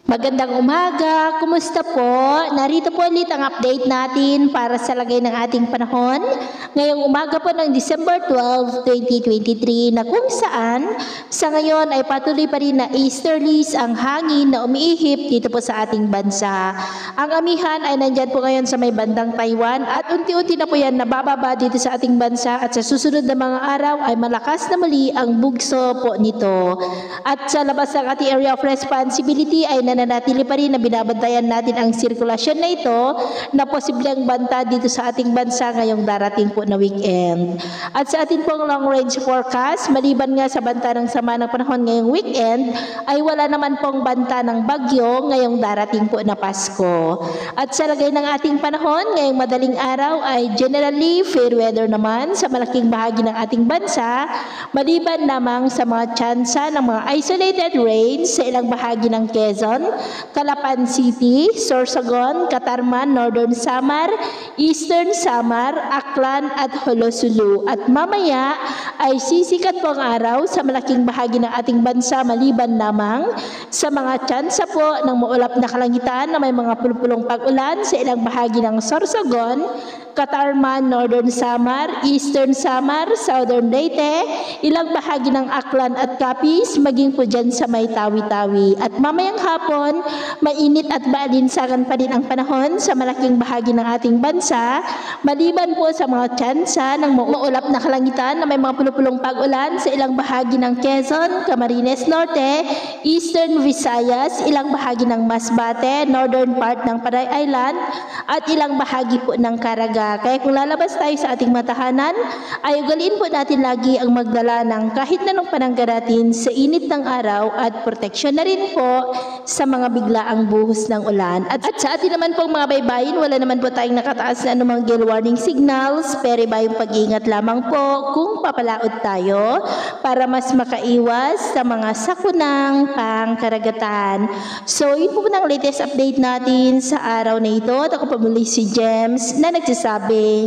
Magandang umaga, kumusta po? Narito po ulit ang update natin para sa lagay ng ating panahon. Ngayong umaga po ng December 12, 2023 na kung saan sa ngayon ay patuloy pa rin na easterlies ang hangin na umiihip dito po sa ating bansa. Ang amihan ay nandyan po ngayon sa may bandang Taiwan at unti-unti na po yan nabababa dito sa ating bansa at sa susunod na mga araw ay malakas na muli ang bugso po nito. At sa labas ng ating area of responsibility ay nananatili pa rin na binabantayan natin ang sirkulasyon na ito na posibleng banta dito sa ating bansa ngayong darating po na weekend. At sa ating pong long range forecast, maliban nga sa banta ng sama ng panahon ngayong weekend, ay wala naman pong banta ng bagyo ngayong darating po na Pasko. At sa lagay ng ating panahon ngayong madaling araw ay generally fair weather naman sa malaking bahagi ng ating bansa, maliban lamang sa mga tsansa ng mga isolated rains sa ilang bahagi ng Quezon, Calapan City, Sorsogon, Catarman, Northern Samar, Eastern Samar, Aklan at Holosulu. At mamaya ay sisikat po ang araw sa malaking bahagi ng ating bansa maliban lamang sa mga tsansa po ng maulap na kalangitan na may mga pulpulong pag-ulan sa ilang bahagi ng Sorsogon, Catarman, Northern Samar, Eastern Samar, Southern Leyte, ilang bahagi ng Aklan at Capiz, maging po dyan sa may Tawi-Tawi. At mamayang hapon, mainit at maalinsangan pa din ang panahon sa malaking bahagi ng ating bansa, maliban po sa mga tsansa ng maulap na kalangitan na may mga pulupulong pag-ulan sa ilang bahagi ng Quezon, Camarines Norte, Eastern Visayas, ilang bahagi ng Masbate, Northern part ng Panay Island, at ilang bahagi po ng Caraga. Kaya kung lalabas tayo sa ating matahanan, ay ugaliin po natin lagi ang magdala ng kahit nanong pananggaratin sa init ng araw at proteksyon na rin po sa mga biglaang buhos ng ulan. At sa atin naman pong mga baybayin, wala naman po tayong nakataas na anumang gale warning signals, pero bayong pag-iingat lamang po kung papalaot tayo para mas makaiwas sa mga sakunang pangkaragatan. So, yun po ang latest update natin sa araw na ito. At ako pa muli si Gems na nagsasabing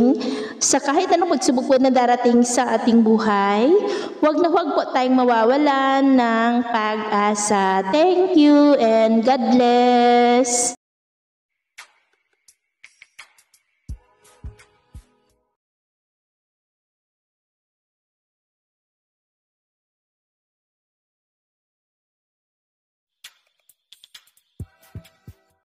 sa kahit anong pagsubok po na darating sa ating buhay, huwag na huwag po tayong mawawalan ng pag-asa. Thank you and God bless.